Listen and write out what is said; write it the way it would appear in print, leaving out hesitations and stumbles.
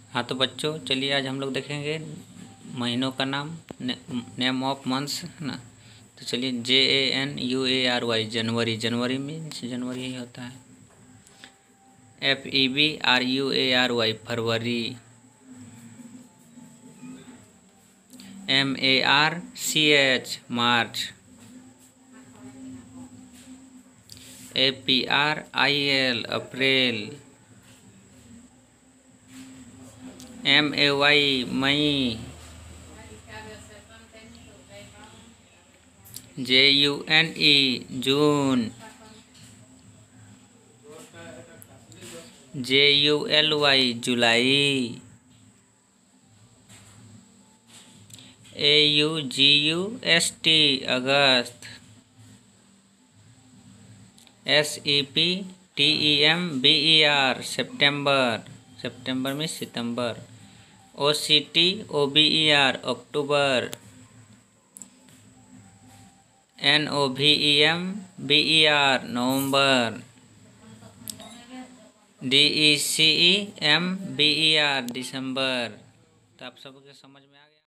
हाँ तो बच्चों चलिए आज हम लोग देखेंगे महीनों का नाम, नेम ऑफ मंथ्स है ना। तो चलिए JANUARY जनवरी, जनवरी मीन्स जनवरी ही होता है। FEBRUARY फरवरी। MARCH मार्च। APRIL अप्रैल। MAY मई। JUNE जून। JULY जुलाई। AUGUST अगस्त। SEPTEMBER सितंबर, सितंबर में सितंबर। OCTOBER अक्टूबर। NOVEMBER नवंबर। DECEMBER दिसंबर। तो आप सबको समझ में आ गया।